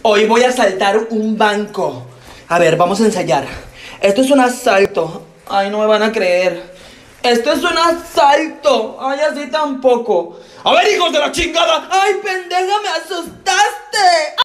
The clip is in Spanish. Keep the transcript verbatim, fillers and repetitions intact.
Hoy voy a asaltar un banco. A ver, vamos a ensayar. Esto es un asalto. Ay, no me van a creer. Esto es un asalto. Ay, así tampoco. A ver, hijos de la chingada. Ay, pendeja, me asustaste.